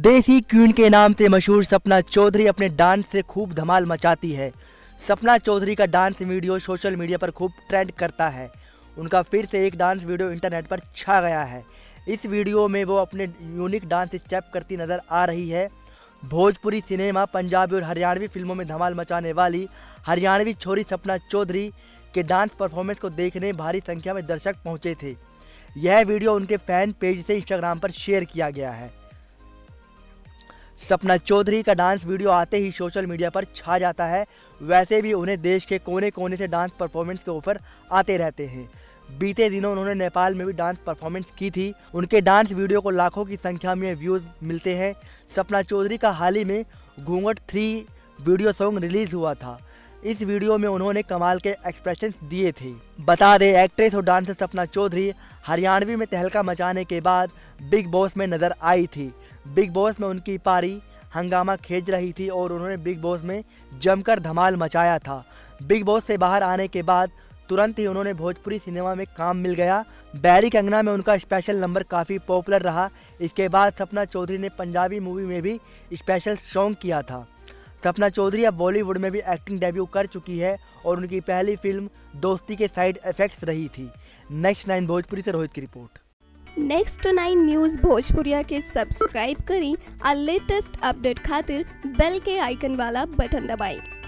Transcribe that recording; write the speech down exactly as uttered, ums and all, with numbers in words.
देसी क्वीन के नाम से मशहूर सपना चौधरी अपने डांस से खूब धमाल मचाती है। सपना चौधरी का डांस वीडियो सोशल मीडिया पर खूब ट्रेंड करता है। उनका फिर से एक डांस वीडियो इंटरनेट पर छा गया है। इस वीडियो में वो अपने यूनिक डांस स्टेप करती नजर आ रही है। भोजपुरी सिनेमा, पंजाबी और हरियाणवी फिल्मों में धमाल मचाने वाली हरियाणवी छोरी सपना चौधरी के डांस परफॉर्मेंस को देखने भारी संख्या में दर्शक पहुंचे थे। यह वीडियो उनके फैन पेज से इंस्टाग्राम पर शेयर किया गया है। सपना चौधरी का डांस वीडियो आते ही सोशल मीडिया पर छा जाता है। वैसे भी उन्हें देश के कोने कोने से डांस परफॉर्मेंस के ऑफर आते रहते हैं। बीते दिनों उन्होंने नेपाल में भी डांस परफॉर्मेंस की थी। उनके डांस वीडियो को लाखों की संख्या में व्यूज मिलते हैं। सपना चौधरी का हाल ही में घूंघट थ्री वीडियो सॉन्ग रिलीज हुआ था। इस वीडियो में उन्होंने कमाल के एक्सप्रेशन दिए थे। बता दें, एक्ट्रेस और डांसर सपना चौधरी हरियाणवी में तहलका मचाने के बाद बिग बॉस में नजर आई थी। बिग बॉस में उनकी पारी हंगामा खींच रही थी और उन्होंने बिग बॉस में जमकर धमाल मचाया था। बिग बॉस से बाहर आने के बाद तुरंत ही उन्होंने भोजपुरी सिनेमा में काम मिल गया। बैरी कंगना में उनका स्पेशल नंबर काफ़ी पॉपुलर रहा। इसके बाद सपना चौधरी ने पंजाबी मूवी में भी स्पेशल सॉन्ग किया था। सपना चौधरी अब बॉलीवुड में भी एक्टिंग डेब्यू कर चुकी है और उनकी पहली फिल्म दोस्ती के साइड इफेक्ट्स रही थी। नेक्स्ट नाइन भोजपुरी से रोहित की report. Next nine news Bhojpuriya के सब्सक्राइब करी और लेटेस्ट अपडेट खातिर बेल के आइकन वाला बटन दबाएं।